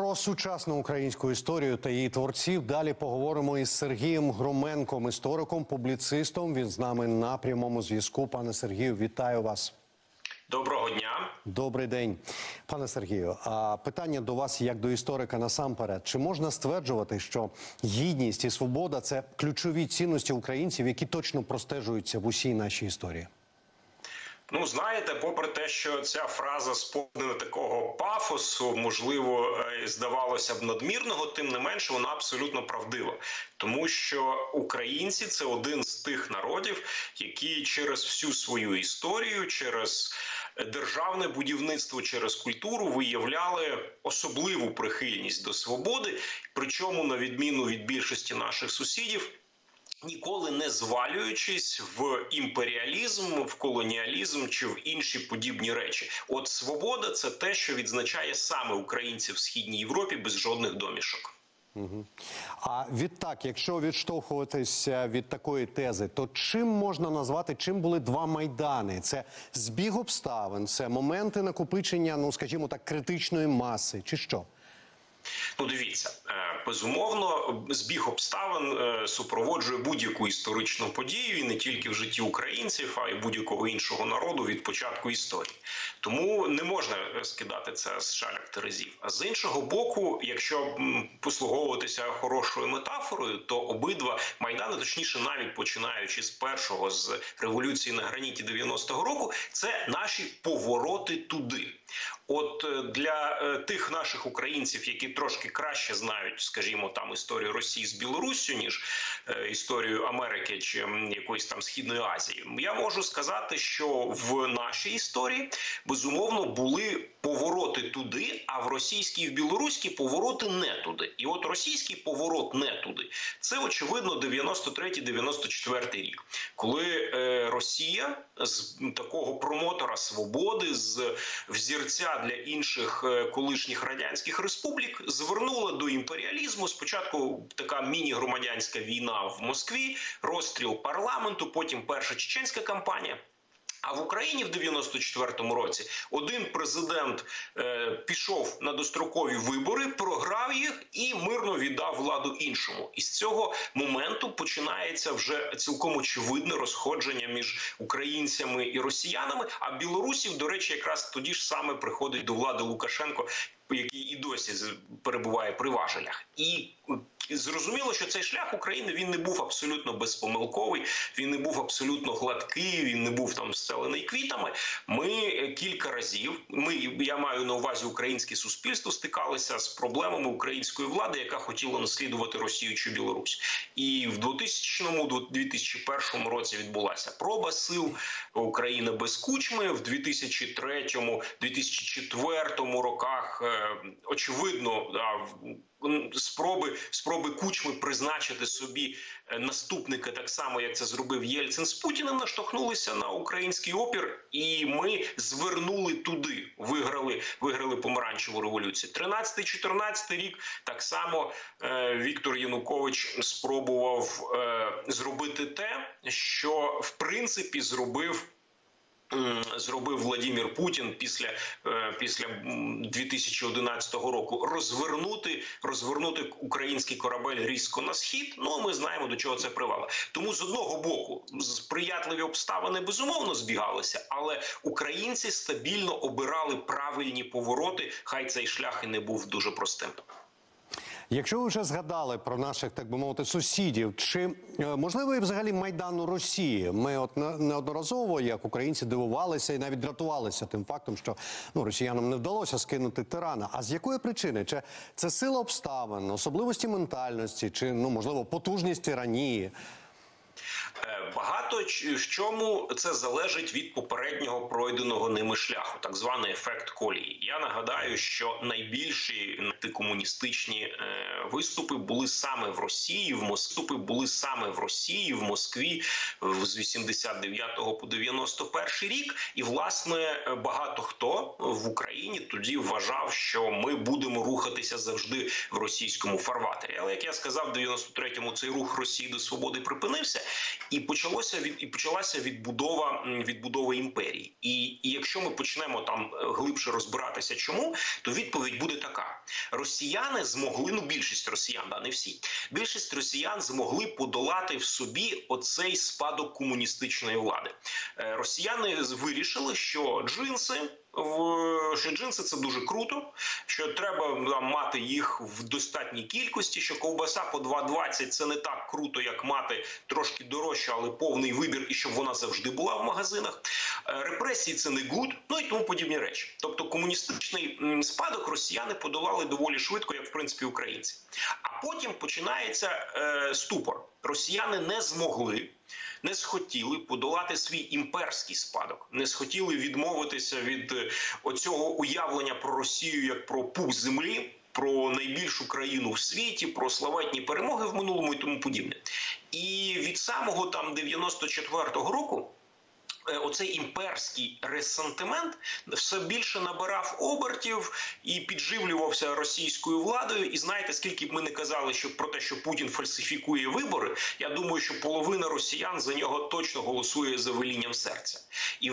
Про сучасну українську історію та її творців далі поговоримо із Сергієм Громенком, істориком, публіцистом. Він з нами на прямому зв'язку. Пане Сергію, вітаю вас. Доброго дня. Добрий день. Пане Сергію, питання до вас як до історика насамперед. Чи можна стверджувати, що гідність і свобода – це ключові цінності українців, які точно простежуються в усій нашій історії? Ну, знаєте, попри те, що ця фраза сповнена такого пафосу, можливо, здавалося б надмірного, тим не менше вона абсолютно правдива. Тому що українці – це один з тих народів, які через всю свою історію, через державне будівництво, через культуру виявляли особливу прихильність до свободи, причому, на відміну від більшості наших сусідів, ніколи не звалюючись в імперіалізм, в колоніалізм чи в інші подібні речі. От свобода – це те, що відзначає саме українців в Східній Європі без жодних домішок. А відтак, якщо відштовхуватися від такої тези, то чим можна назвати, чим були два Майдани? Це збіг обставин, це моменти накопичення, ну, скажімо так, критичної маси, чи що? Ну, дивіться, безумовно, збіг обставин супроводжує будь-яку історичну подію, і не тільки в житті українців, а й будь-якого іншого народу від початку історії. Тому не можна скидати це з шаляк терезів. А з іншого боку, якщо послуговуватися хорошою метафорою, то обидва Майдани, точніше навіть починаючи з першого, з революції на граніті 90-го року, це наші повороти туди. От для тих наших українців, які трошки краще знають, скажімо, там історію Росії з Білоруссю, ніж історію Америки чи якоїсь там Східної Азії, я можу сказати, що в нашій історії, безумовно, були повороти туди, а в російській і в білоруській повороти не туди. І от російський поворот не туди – це, очевидно, 93-94 рік, коли Росія з такого промотора свободи, з взірця для інших колишніх радянських республік, звернула до імперіалізму. Спочатку така міні-громадянська війна в Москві, розстріл парламенту, потім перша чеченська кампанія. А в Україні в 94-му році один президент пішов на дострокові вибори, програв їх і мирно віддав владу іншому. І з цього моменту починається вже цілком очевидне розходження між українцями і росіянами. А білорусів, до речі, якраз тоді ж саме приходить до влади Лукашенко, який і досі перебуває при важелях. І зрозуміло, що цей шлях України, він не був абсолютно безпомилковий, він не був абсолютно гладкий, він не був там зстелений квітами. Ми кілька разів, я маю на увазі українське суспільство, стикалися з проблемами української влади, яка хотіла наслідувати Росію чи Білорусь. І в 2000-2001 році відбулася проба сил України без Кучми, в 2003-2004 роках очевидно, спроби Кучми призначити собі наступника, так само, як це зробив Єльцин з Путіним, наштовхнулися на український опір, і ми звернули туди, виграли помаранчеву революцію. 13-14 рік так само Віктор Янукович спробував зробити те, що в принципі зробив Владимир Путін після 2011 року, розвернути український корабель різко на схід. Ну, ми знаємо, до чого це привело. Тому, з одного боку, сприятливі обставини безумовно збігалися, але українці стабільно обирали правильні повороти, хай цей шлях і не був дуже простим. Якщо ви вже згадали про наших, так би мовити, сусідів, чи можливо взагалі Майдан у Росії? Ми от неодноразово, як українці, дивувалися і навіть дратувалися тим фактом, що росіянам не вдалося скинути тирана. А з якої причини? Чи це сила обставин, особливості ментальності, чи, можливо, потужність тиранії? Багато в чому це залежить від попереднього пройденого ними шляху, так званий ефект колії. Я нагадаю, що найбільші антикомуністичні виступи були саме в Росії, в Москві з 89 по 91 рік. І, власне, багато хто в Україні тоді вважав, що ми будемо рухатися завжди в російському фарватері. Але, як я сказав, в 93-му цей рух Росії до свободи припинився, і почалася відбудова імперії. І якщо ми почнемо там глибше розбиратися чому, то відповідь буде така. росіяни змогли, ну більшість росіян, да, не всі, більшість росіян змогли подолати в собі оцей спадок комуністичної влади. Росіяни вирішили, що джинси це дуже круто, що треба мати їх в достатній кількості, що ковбаса по 2,20 це не так круто, як мати трошки дорожче, але повний вибір, і щоб вона завжди була в магазинах. Репресії це не гуд, ну і тому подібні речі. Тобто комуністичний спадок росіяни подолали доволі швидко, як в принципі українці. А потім починається ступор. Росіяни не схотіли подолати свій імперський спадок, не схотіли відмовитися від оцього уявлення про Росію як про пуп землі, про найбільшу країну в світі, про славетні перемоги в минулому і тому подібне. І від самого там 94-го року оцей імперський ресентимент все більше набирав обертів і підживлювався російською владою. І знаєте, скільки б ми не казали про те, що Путін фальсифікує вибори, я думаю, що половина росіян за нього точно голосує за велінням серця.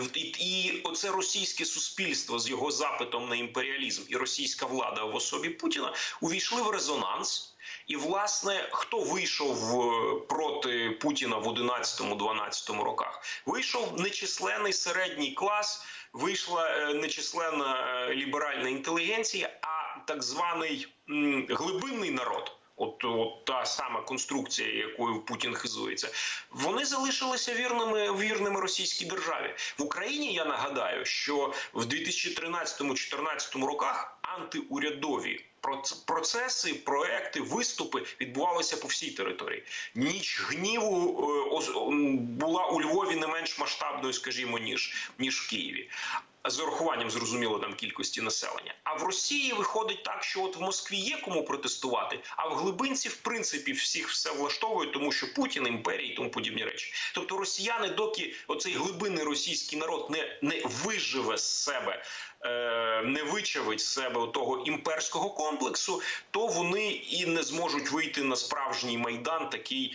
І оце російське суспільство з його запитом на імперіалізм і російська влада в особі Путіна увійшли в резонанс. І, власне, хто вийшов проти Путіна в 11-12 роках? Вийшов нечисленний середній клас, вийшла нечисленна ліберальна інтелігенція, а так званий глибинний народ, от та сама конструкція, якою Путін хизується, вони залишилися вірними російській державі. В Україні, я нагадаю, що в 2013-2014 роках антиурядові процеси, проекти, виступи відбувалися по всій території. Ніч гніву була у Львові не менш масштабною, скажімо, ніж в Києві. З урахуванням, зрозуміло, там кількості населення. А в Росії виходить так, що от в Москві є кому протестувати, а в глибинці, в принципі, всіх все влаштовує, тому що Путін, імперія і тому подібні речі. Тобто росіяни, доки оцей глибинний російський народ не виживе з себе, не вичавить з себе того імперського комплексу, то вони і не зможуть вийти на справжній майдан, такий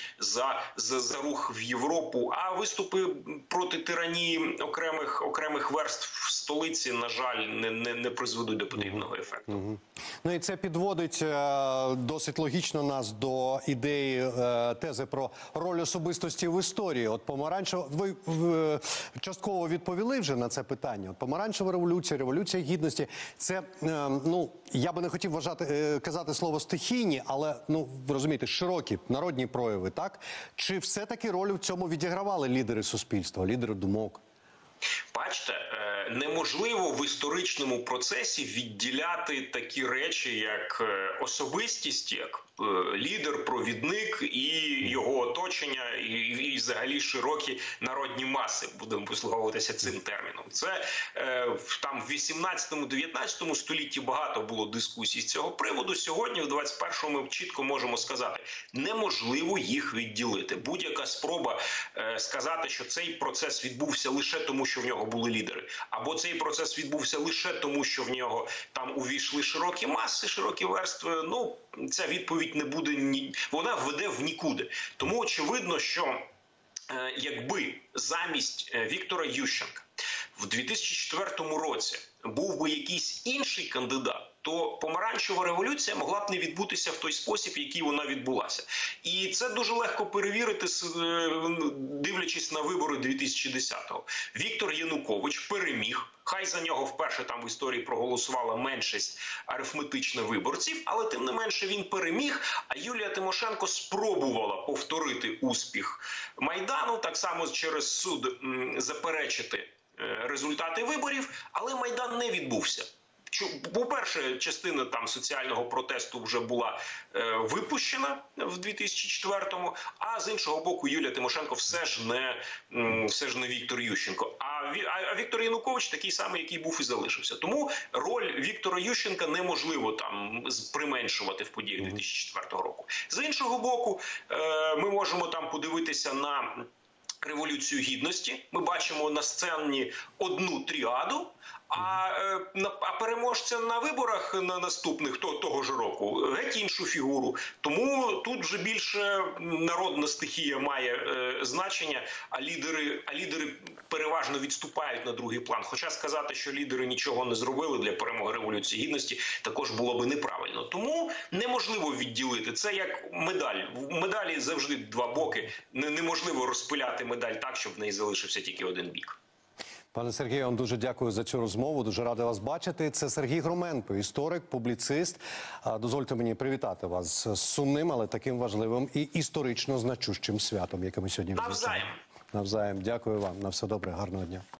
за рух в Європу. А виступи проти тиранії окремих верств в столиці, на жаль, не призведуть до потрібного ефекту. Ну і це підводить досить логічно нас до ідеї, тези про роль особистості в історії. От помаранчева, ви частково відповіли вже на це питання. От помаранчева революція, революція гідності, це, ну, я би не хотів казати слово стихійні, але, ну, ви розумієте, широкі народні прояви, так? Чи все-таки роль в цьому відігравали лідери суспільства, лідери думок? Бачите, неможливо в історичному процесі відділяти такі речі, як особистість, як лідер, провідник і його оточення, і взагалі широкі народні маси, будемо послуговуватися цим терміном. Це там в 18-19 столітті багато було дискусій з цього приводу. Сьогодні, в 21-му, ми чітко можемо сказати, неможливо їх відділити. Будь-яка спроба сказати, що цей процес відбувся лише тому, що в нього були лідери, або цей процес відбувся лише тому, що в нього там увійшли широкі маси, широкі верстви, ну, ця відповідь не буде, вона веде в нікуди. Тому очевидно, що якби замість Віктора Ющенка в 2004 році був би якийсь інший кандидат, то помаранчева революція могла б не відбутися в той спосіб, який вона відбулася. І це дуже легко перевірити, дивлячись на вибори 2010-го. Віктор Янукович переміг. Хай за нього вперше там в історії проголосувала меншість арифметична виборців, але тим не менше він переміг, а Юлія Тимошенко спробувала повторити успіх Майдану, так само через суд заперечити результати виборів, але Майдан не відбувся. По-перше, частина там соціального протесту вже була випущена в 2004-му, а з іншого боку Юлія Тимошенко все ж не Віктор Ющенко. А Віктор Янукович такий самий, який був і залишився. Тому роль Віктора Ющенка неможливо там применшувати в подіях 2004 року. З іншого боку, ми можемо там подивитися на Революцію Гідності. Ми бачимо на сцені одну тріаду, А переможця на виборах на наступних того ж року геть іншу фігуру. Тому тут вже більше народна стихія має значення, а лідери переважно відступають на другий план. Хоча сказати, що лідери нічого не зробили для перемоги Революції Гідності, також було би неправильно. Тому неможливо відділити. Це як медаль. В медалі завжди два боки. Неможливо розпиляти медаль так, щоб в неї залишився тільки один бік. Пане Сергію, я вам дуже дякую за цю розмову. Дуже радий вас бачити. Це Сергій Громенко, історик, публіцист. Дозвольте мені привітати вас з сумним, але таким важливим і історично значущим святом, яке ми сьогодні відзначаємо. Навзаєм. Навзаєм. Дякую вам. На все добре. Гарного дня.